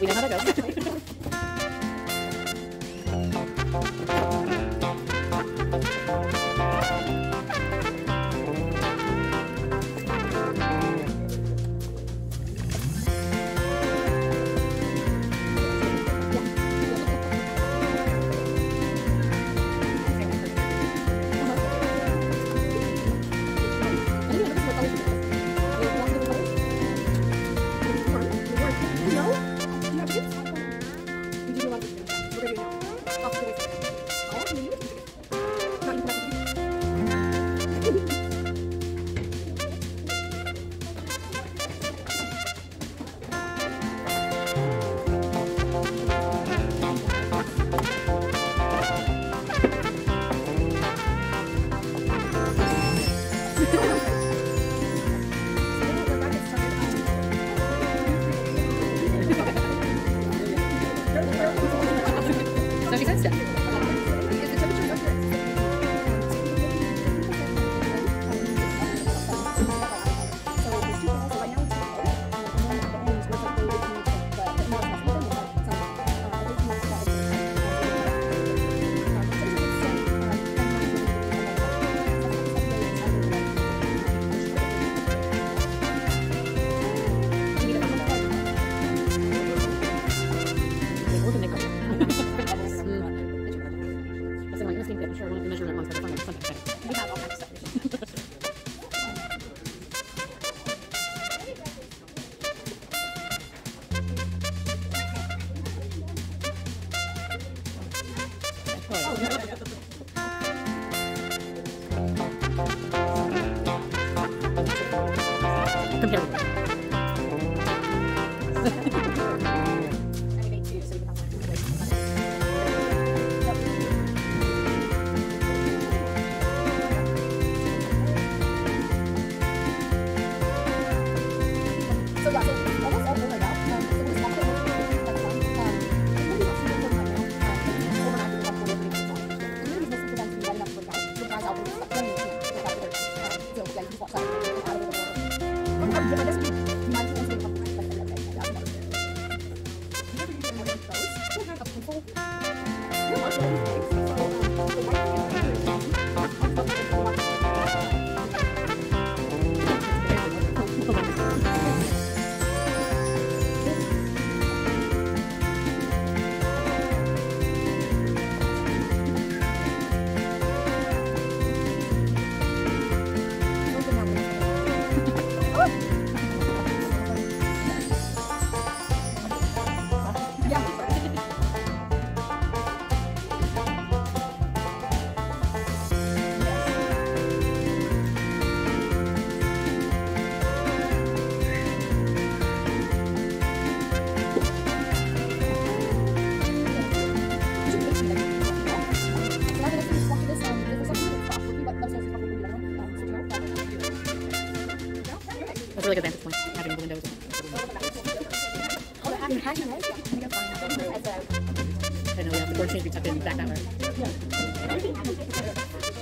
We know how that goes. So she said stuff. I'm sure one of the measurement ones are something. We have all kinds of stuff. Comparatively. That's a really good vantage point, having the windows. I know, yeah, the board seems to be tucked in back that way.